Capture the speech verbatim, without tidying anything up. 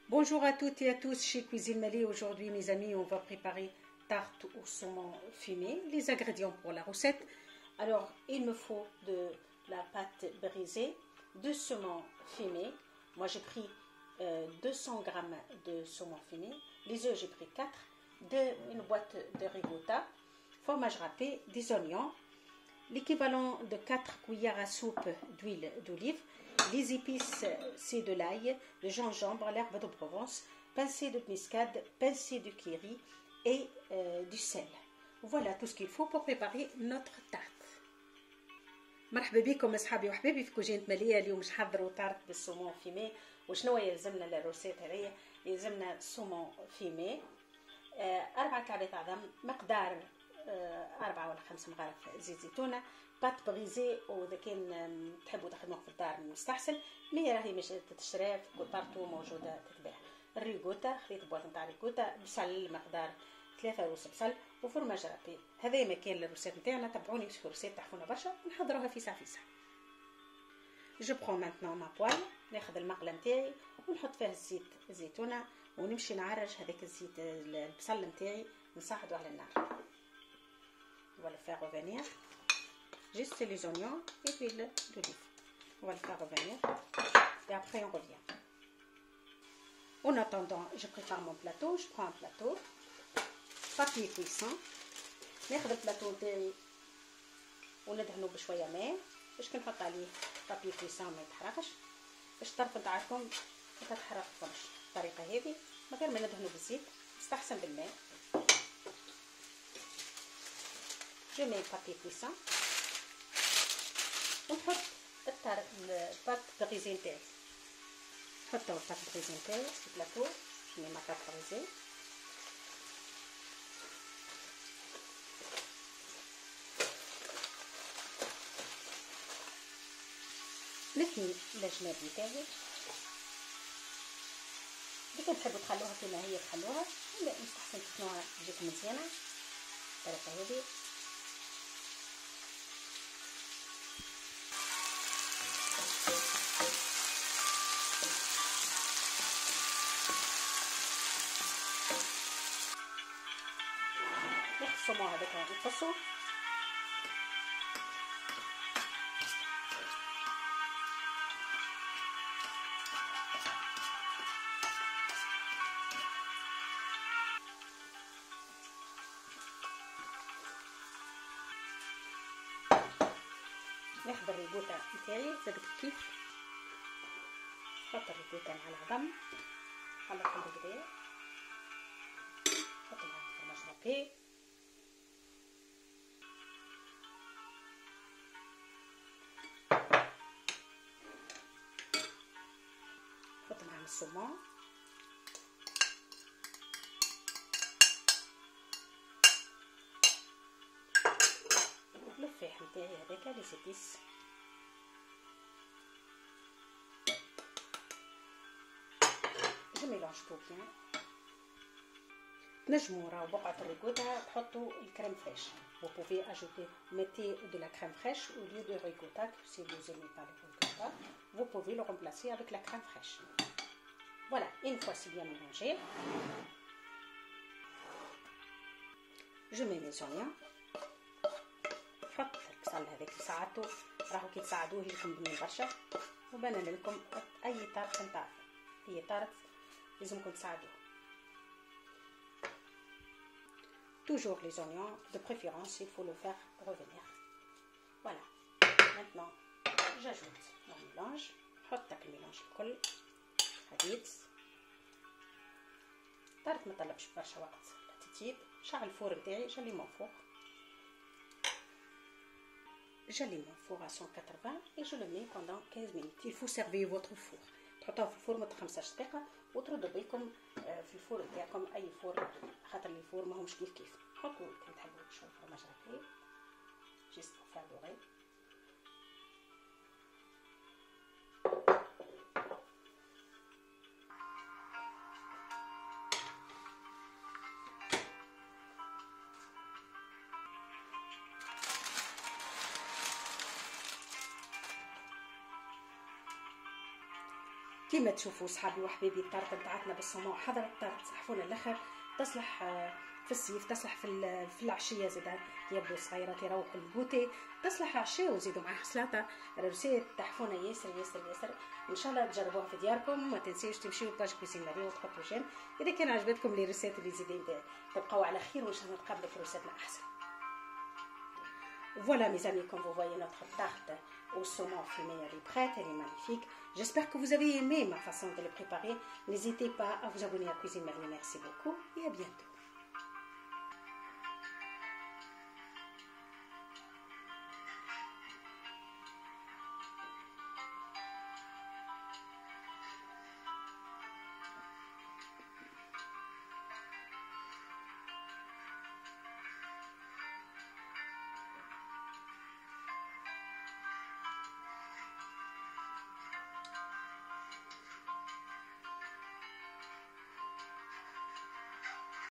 Bonjour à toutes et à tous chez Cuisine Malais. Aujourd'hui, mes amis, on va préparer tarte au saumon fumé. Les ingrédients pour la recette. Alors, il me faut de la pâte brisée, deux saumons fumés. Moi, j'ai pris euh, deux cents grammes de saumon fumé. Les œufs, j'ai pris quatre. De, une boîte de ricotta, fromage râpé, des oignons, l'équivalent de quatre cuillères à soupe d'huile d'olive. Les épices, c'est de l'ail, le gingembre, l'herbe de Provence, pincée de muscade, pincée de curry et euh, du sel. Voilà tout ce qu'il faut pour préparer notre tarte. مرحبا بكم اصحابي وحبايبي في كوجينة مالية. اليوم مش حضروا تارت بالسومون فيمي. وشنو يلزمنا للروسيت هذيا؟ يلزمنا سومون فيمي، أربعة كعبات عظم، مقدار أربعة ولا خمس مغارف زيت زيتونة، بات بغيزي، وإذا كان تحبوا تخدموه في الدار مستحسن، مي راهي مش تتشرى في طارتو موجودة تتباع. الريكوتا، خليط بواط نتاع ريكوتا، بصل مقدار ثلاثة ونص بصل، وفرماج رابي. هذا مكان للروسيت نتاعنا، تبعوني في الروسيت تحفونا برشا ونحضروها في ساعة في ساعة. جو برون مانتنون ما بوال، ناخذ المقله نتاعي ونحط فيها الزيت الزيتونه ونمشي نعرج هذاك الزيت البصل نتاعي نصعدو على النار. On va le faire revenir. Juste les oignons et l'huile d'olive. On va le faire revenir. Et après on revient. En attendant, je prépare mon plateau. Je prends un plateau. Papier cuisson. ناخذ البلاطو نتاعي وندهنو بشويه ماء باش كنحط عليه بابي كويسون ما يتحرقش، باش الطرف نتاعكم ما تتحرقش. الطريقه هذه من غير ما ندهنو بالزيت، يستحسن بالماء. جو مي بابي كويسون ونحط التار الباط بغيزي نتاعي. نحطو الباط بغيزي نتاعي في البلاطو. جو مي ما باط بغيزي. نثني الجناب نتاعي. إذا تحبوا تخلوها كما هي تخلوها، لا مستحسن تخنوها تجيك مزيانه بالطريقه هذه. ناخذ الصومون هذاك نقصو، ناخذ الريكوتا نتاعي زادك كيف، نحط الريكوتا مع العظم، نخلطهم بالكدا، نحط معاهم فرماج رابي، نحط معاهم الصومون، الفاح نتاعي هذاك لي سيبيس. جو ميلونج تو بيان. تنجموا راهو بقعة الريكوتا تحطوا الكريم فريش. Vous pouvez ajouter, mettez de la crème fraîche au lieu de ricotta. Si vous n'aimez pas le ricotta, vous pouvez le remplacer avec la crème fraîche. Voilà, une fois c'est bien mélangé, je mets mes oignons. نحط البصل هذاك ساعته، راهو كي تساعدوه يكون بنين برشا. وبنان لكم اي طارت نتاع اي طارت لازمكم تساعدوه. Toujours les oignons, de préférence il faut le faire revenir. Voilà. Maintenant j'ajoute mon mélange. نحط داك الميلانج الكل هديت. طارت ما طلبش برشا وقت للتطيب. شعل الفور نتاعي، جالي مون فور. J'allume mon four à cent quatre-vingts et je le mets pendant quinze minutes. Il faut servir votre four. تحطوه في الفور مدة خمسطاش دقيقة وتردوا بيكم في الفور نتاعكم أي فور، خاطر الفور ماهمش كيف كيف. حطوا كي تحبوا شوية فرماج رابي جيست بور فار دوغي. كي كيما تشوفوا صحابي وحبيبي الطارت نتاعتنا بالصومون حضر الطارت صحفونا الاخر تصلح في الصيف، تصلح في في العشيه زاد يبدو صغيرات يروحوا البوتي، تصلح العشاء وزيدوا معاها سلطه. الروسيت تحفونا ياسر ياسر ياسر، ان شاء الله تجربوها في دياركم. ما تنسيوش تمشيو لباج كويسين ماري وتحطوا جيم اذا كان عجبتكم لي ريسيت اللي زيدين. تبقوا على خير وان شاء الله نتقابلوا في روسيتنا احسن. Voilà mes amis, comme vous voyez notre tarte au saumon fumé, elle est prête, elle est magnifique. J'espère que vous avez aimé ma façon de le préparer. N'hésitez pas à vous abonner à Cuisine Marie. Merci beaucoup et à bientôt.